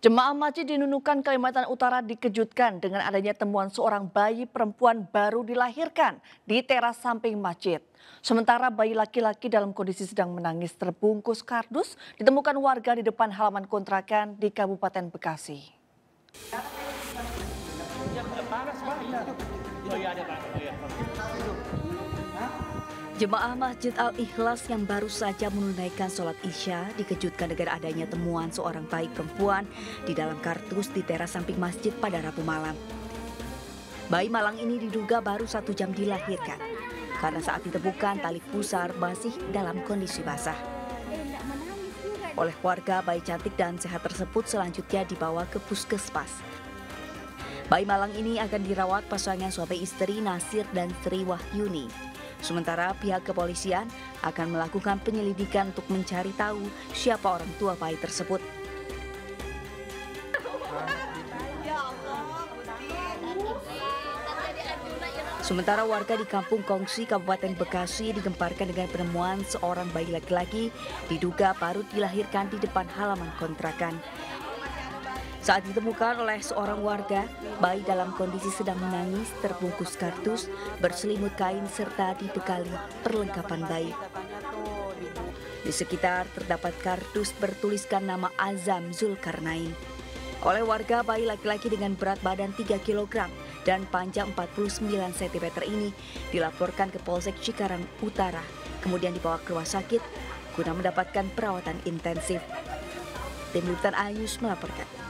Jemaah masjid di Nunukan, Kalimantan Utara dikejutkan dengan adanya temuan seorang bayi perempuan baru dilahirkan di teras samping masjid. Sementara bayi laki-laki dalam kondisi sedang menangis terbungkus kardus ditemukan warga di depan halaman kontrakan di Kabupaten Bekasi. Jemaah Masjid Al-Ikhlas yang baru saja menunaikan sholat Isya dikejutkan dengan adanya temuan seorang bayi perempuan di dalam kardus di teras samping masjid pada Rabu malam. Bayi malang ini diduga baru 1 jam dilahirkan karena saat ditemukan tali pusar masih dalam kondisi basah. Oleh warga, bayi cantik dan sehat tersebut selanjutnya dibawa ke puskesmas. Bayi malang ini akan dirawat pasangan suami istri Nasir dan Sri Wahyuni. Sementara pihak kepolisian akan melakukan penyelidikan untuk mencari tahu siapa orang tua bayi tersebut. Sementara warga di Kampung Kongsi, Kabupaten Bekasi digemparkan dengan penemuan seorang bayi laki-laki diduga baru dilahirkan di depan halaman kontrakan. Saat ditemukan oleh seorang warga, bayi dalam kondisi sedang menangis, terbungkus kardus, berselimut kain serta dibekali perlengkapan bayi. Di sekitar terdapat kardus bertuliskan nama Azam Zulkarnain. Oleh warga, bayi laki-laki dengan berat badan 3 kg dan panjang 49 cm ini dilaporkan ke Polsek Cikarang Utara, kemudian dibawa ke rumah sakit guna mendapatkan perawatan intensif. Tim Liputan Ayus melaporkan.